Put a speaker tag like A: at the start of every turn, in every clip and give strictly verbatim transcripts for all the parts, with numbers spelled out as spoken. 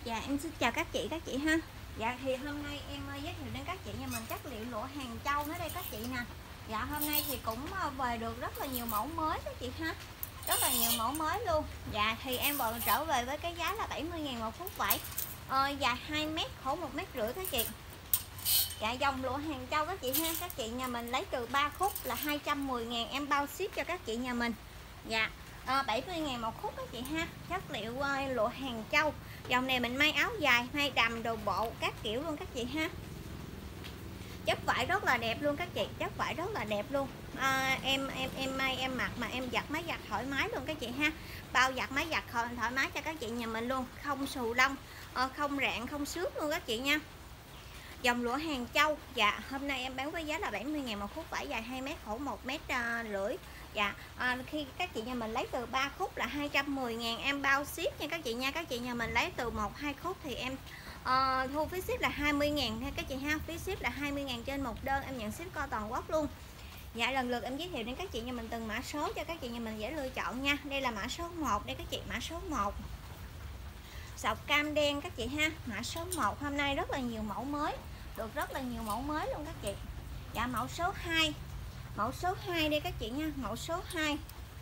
A: Dạ em xin chào các chị các chị ha. Dạ thì hôm nay em uh, giới thiệu đến các chị nhà mình chất liệu lụa Hàng Châu nữa đây các chị nè. Dạ hôm nay thì cũng uh, về được rất là nhiều mẫu mới các chị ha. Rất là nhiều mẫu mới luôn. Dạ thì em vừa trở về với cái giá là bảy mươi ngàn một phút vải, uh, dài hai mét, khổ một mét rưỡi các chị. Dạ dòng lụa Hàng Châu các chị ha. Các chị nhà mình lấy từ ba khúc là hai trăm mười ngàn, em bao ship cho các chị nhà mình. Dạ à, bảy mươi ngàn một khúc các chị ha. Chất liệu uh, lụa Hàng Châu. Dòng này mình may áo dài, may đầm, đồ bộ các kiểu luôn các chị ha. Chất vải rất là đẹp luôn các chị, chất vải rất là đẹp luôn. À, em em em may em mặc mà em giặt máy giặt thoải mái luôn các chị ha. Bao giặt máy giặt thoải mái cho các chị nhà mình luôn, không xù lông, không rạn, không xước luôn các chị nha. Dòng lụa Hàng Châu. Dạ hôm nay em bán với giá là bảy mươi ngàn một khúc vải dài hai mét, khổ một mét rưỡi. Dạ à, khi các chị nhà mình lấy từ ba khúc là hai trăm mười ngàn, em bao ship nha các chị nha. Các chị nhà mình lấy từ một hai khúc thì em uh, thu phí ship là hai mươi ngàn ha các chị ha. Phí ship là hai mươi ngàn trên một đơn, em nhận ship co toàn quốc luôn. Dạ lần lượt em giới thiệu đến các chị nhà mình từng mã số cho các chị nhà mình dễ lựa chọn nha. Đây là mã số một đây các chị, mã số một. Sọc cam đen các chị ha, mã số một. Hôm nay rất là nhiều mẫu mới, được rất là nhiều mẫu mới luôn các chị. Dạ mẫu số hai. Mẫu số hai đây các chị nha, mẫu số hai.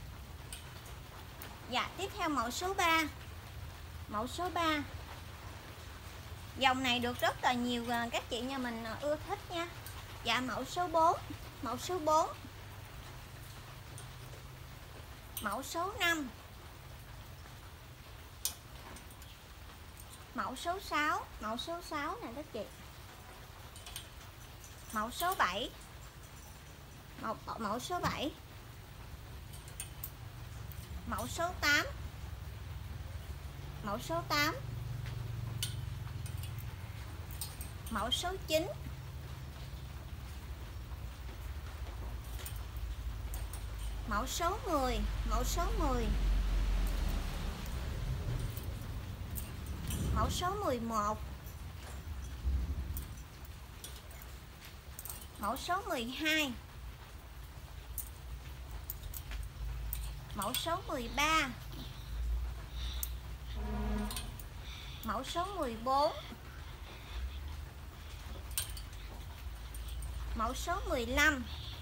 A: Dạ tiếp theo mẫu số ba. Mẫu số ba. Dòng này được rất là nhiều các chị nhà mình ưa thích nha. Dạ mẫu số bốn. Mẫu số bốn. Mẫu số năm. Mẫu số sáu. Mẫu số sáu nè các chị. Mẫu số bảy. Mẫu, mẫu số bảy. Mẫu số tám. Mẫu số tám. Mẫu số chín. Mẫu số mười. Mẫu số mười. Mẫu số mười một. Mẫu số mười hai. Mẫu số mười ba. Mẫu số mười bốn. Mẫu số mười lăm.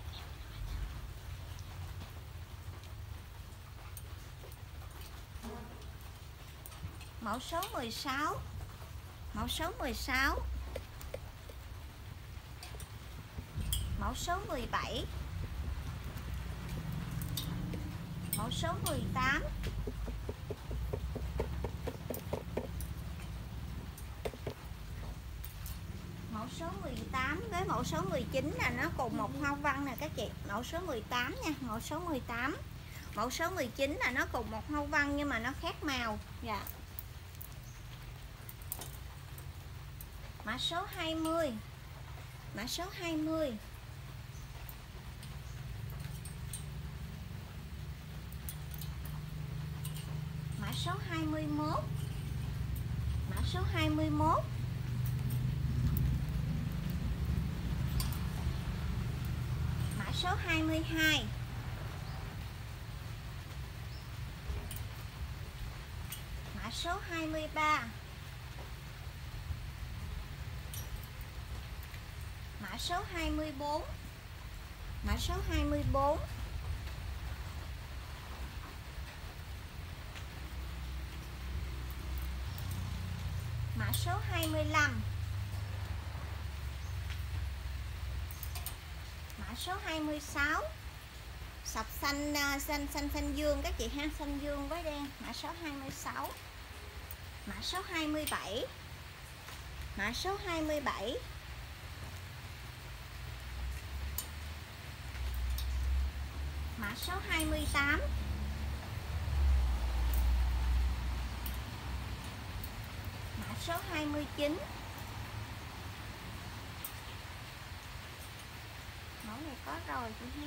A: Mẫu số mười sáu. Mẫu số mười sáu. Mẫu số mười bảy. Mẫu số mười tám. Mẫu số mười tám với mẫu số mười chín là nó cùng một hoa văn nè các chị. Mẫu số mười tám nha, mẫu số mười tám. Mẫu số mười chín là nó cùng một hoa văn nhưng mà nó khác màu. Dạ. Mã số hai mươi. Mã số hai mươi. Mã số hai mươi mốt. Mã số hai mươi mốt. Mã số hai mươi hai. Mã số hai mươi ba. Mã số hai mươi bốn. Mã số hai mươi bốn. Mã số hai mươi lăm. Mã số hai mươi sáu. Sọc xanh xanh xanh xanh dương các chị ha, xanh dương với đen. Mã số hai mươi sáu. Mã số hai mươi bảy. Mã số hai mươi bảy. Mã số hai mươi tám. Mã số hai mươi chín. Mẫu này có rồi chị ha.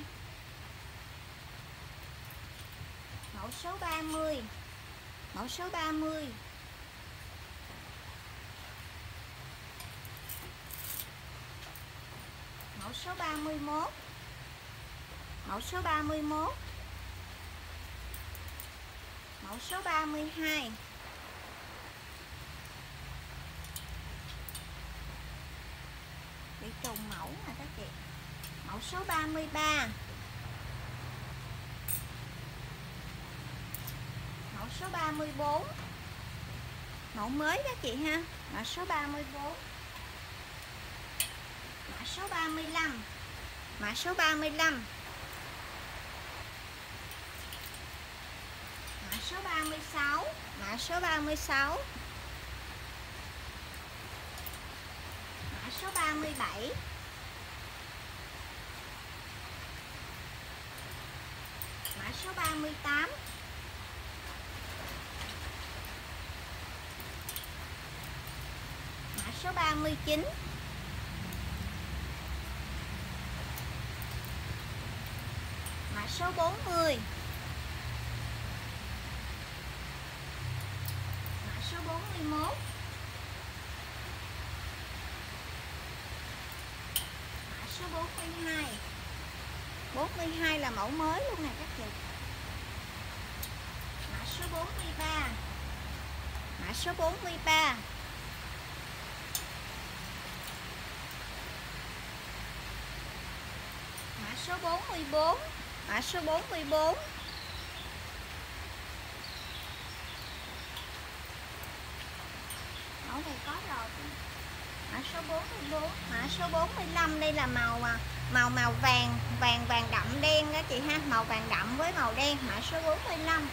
A: Mẫu số ba mươi. Mẫu số ba mươi. Mẫu số ba mươi mốt. Mẫu số ba mươi mốt. Mẫu số ba mươi hai. trùng mẫu nè các chị. Mẫu số ba mươi ba. Mẫu số ba mươi bốn. Mẫu mới các chị ha. Mã số ba mươi bốn. Mã số ba mươi lăm. Mã số ba mươi lăm. Mã số ba mươi sáu. Mã số ba mươi sáu. Mã số ba mươi bảy. Mã số ba mươi tám. Mã số ba mươi chín. Mã số bốn mươi. Mã số bốn mươi mốt. Mã số bốn mươi hai. bốn mươi hai là mẫu mới luôn nè các chị. Mã số bốn mươi ba. Mã số bốn mươi ba. Mã số bốn mươi bốn. Mã số bốn mươi bốn. Mẫu này có rồi. Mã số bốn mươi bốn. Mã số bốn mươi lăm đây là màu màu màu vàng, vàng vàng đậm đen đó chị ha, màu vàng đậm với màu đen. Mã số bốn mươi lăm.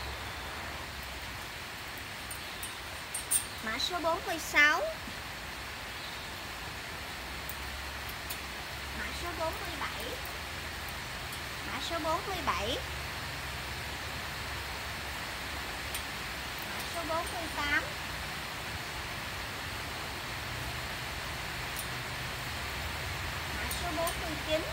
A: Mã số bốn mươi sáu. Mã số bốn mươi bảy. Mã số bốn mươi bảy. Mã số bốn mươi tám. Mã số bốn mươi chín.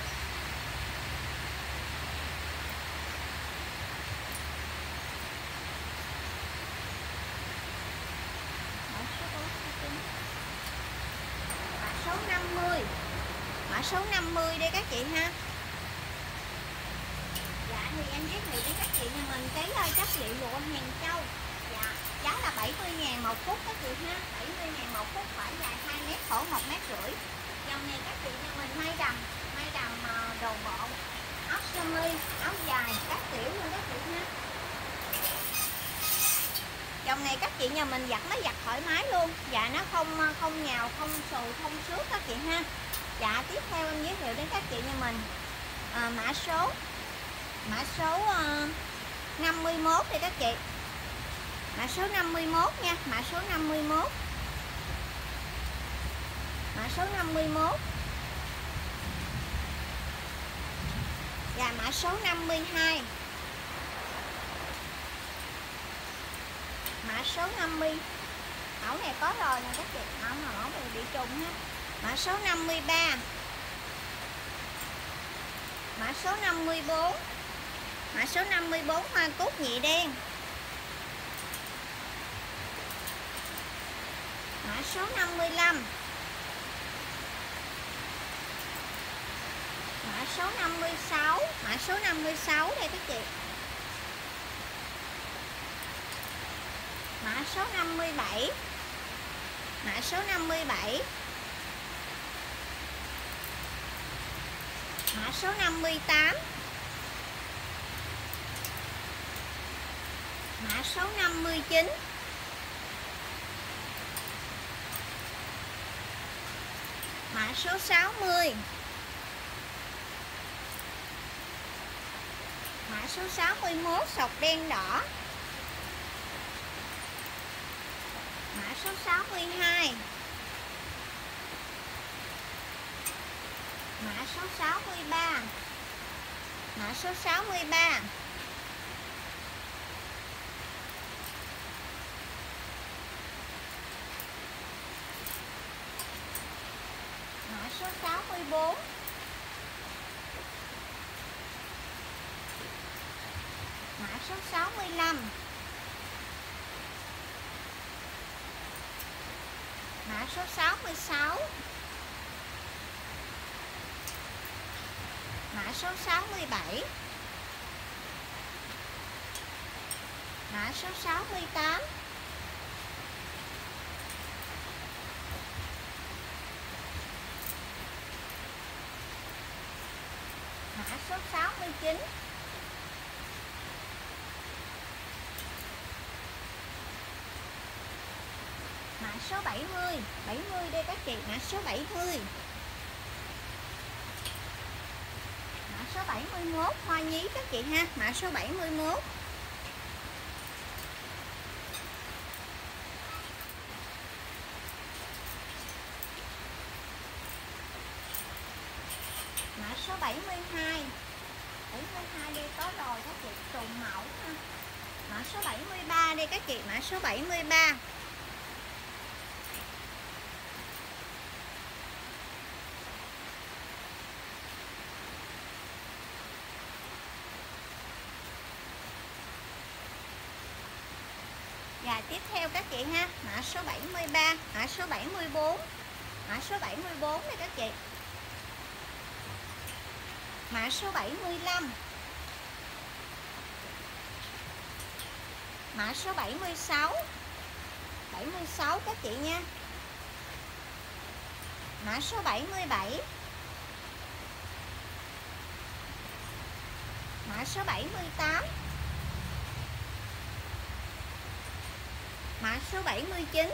A: Mã số bốn mươi chín. Mã số năm mươi. Mã số năm mươi đây các chị ha. Dạ thì em giới thiệu với các chị nhà mình cái uh, chất liệu lụa Hàng Châu. Dạ, giá là bảy mươi ngàn một phút các chị ha. bảy mươi ngàn một phút, vải dài hai mét, khổ một mét rưỡi. Dòng này các chị nhà mình may đầm, may đầm uh, đồ bộ, áo sơ mi, áo dài, các kiểu luôn các chị ha. Dòng này các chị nhà mình giặt máy giặt thoải mái luôn. Dạ nó không không nhào, không xù, không xước các chị ha. Dạ tiếp theo em giới thiệu đến các chị nhà mình à, mã số mã số uh, năm mươi mốt đây các chị. Mã số năm mươi mốt nha, mã số năm mươi mốt. Mã số năm mươi mốt. Và mã số năm mươi hai. Mã số năm mươi. Mẫu này có rồi nè các chị, mẫu mà mẫu này bị trùng ha. Mã số năm mươi ba. Mã số năm mươi bốn. Mã số năm mươi bốn hoa cúc nhị đen. Mã số năm mươi lăm. Mã số năm mươi sáu. Mã số năm mươi sáu đây các chị. Mã số năm mươi bảy. Mã số năm mươi bảy. Mã số năm mươi tám. Mã số năm mươi chín. Mã số sáu mươi. Mã số sáu mươi mốt sọc đen đỏ. Mã số sáu mươi hai. Mã số sáu mươi ba. Mã số sáu mươi ba. Mã số sáu mươi bốn. Mã số sáu mươi lăm. Mã số sáu mươi sáu. Mã số sáu mươi bảy. Mã số sáu mươi tám. số sáu mươi chín. Mã số bảy mươi. bảy mươi đây các chị, mã số bảy mươi. Mã số bảy mươi mốt hoa nhí các chị ha, mã số bảy mươi mốt. Mã số bảy mươi hai. bảy mươi hai đây có rồi các chị, trùng mẫu ha. Mã số bảy mươi ba đây các chị, mã số bảy mươi ba. Và tiếp theo các chị ha, mã số bảy mươi ba, mã số bảy mươi bốn. Mã số bảy mươi bốn đây các chị. Mã số bảy mươi lăm. Mã số bảy mươi sáu. bảy mươi sáu các chị nha. Mã số bảy mươi bảy. Mã số bảy mươi tám. Mã số bảy mươi chín.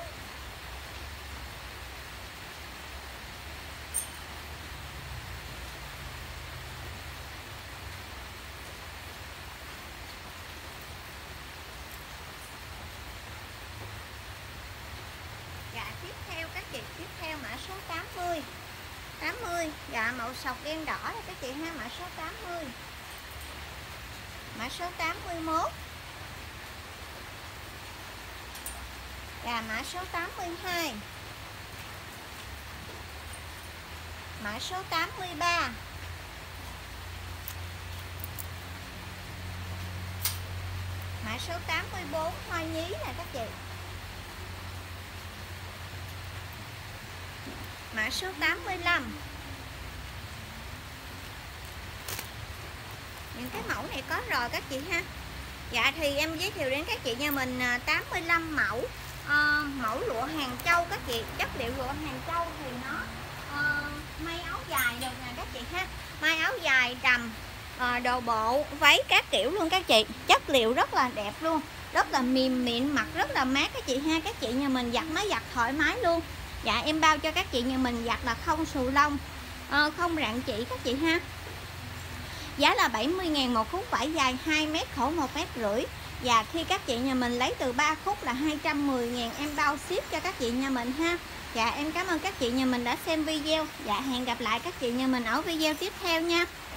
A: Dạ tiếp theo các chị, tiếp theo mã số tám mươi. tám mươi, dạ màu sọc đen đỏ này các chị ha, mã số tám mươi. Mã số tám mươi mốt. Và mã số tám mươi hai. Mã số tám mươi ba. Mã số tám mươi bốn hoa nhí nè các chị. Mã số tám mươi lăm. Những cái mẫu này có rồi các chị ha. Dạ thì em giới thiệu đến các chị nha mình tám mươi lăm mẫu. À, mẫu lụa Hàng Châu các chị, chất liệu lụa Hàng Châu thì nó à, may áo dài được nè các chị ha, may áo dài đầm, à, đồ bộ, váy các kiểu luôn các chị, chất liệu rất là đẹp luôn, rất là mềm mịn, mặc rất là mát các chị ha. Các chị nhà mình giặt máy giặt thoải mái luôn. Dạ em bao cho các chị nhà mình giặt là không xù lông, à, không rạn chỉ các chị ha. Giá là bảy mươi ngàn một khúc vải dài hai mét, khổ một mét rưỡi. Và khi các chị nhà mình lấy từ ba khúc là hai trăm mười ngàn, em bao ship cho các chị nhà mình ha. Dạ em cảm ơn các chị nhà mình đã xem video. Dạ hẹn gặp lại các chị nhà mình ở video tiếp theo nha.